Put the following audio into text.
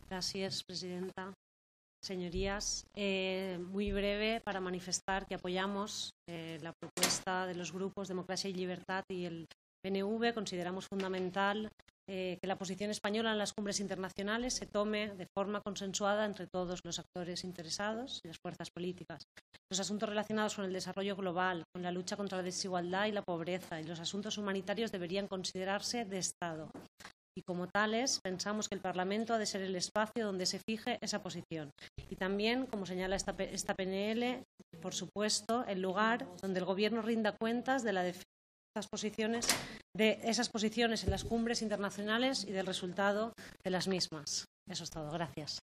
Gracias, presidenta. Señorías, muy breve para manifestar que apoyamos la propuesta de los grupos Democracia y Libertad y el PNV. Consideramos fundamental que la posición española en las cumbres internacionales se tome de forma consensuada entre todos los actores interesados y las fuerzas políticas. Los asuntos relacionados con el desarrollo global, con la lucha contra la desigualdad y la pobreza y los asuntos humanitarios deberían considerarse de Estado. Y como tales, pensamos que el Parlamento ha de ser el espacio donde se fije esa posición. Y también, como señala esta PNL, por supuesto, el lugar donde el Gobierno rinda cuentas de la defensa de esas posiciones en las cumbres internacionales y del resultado de las mismas. Eso es todo. Gracias.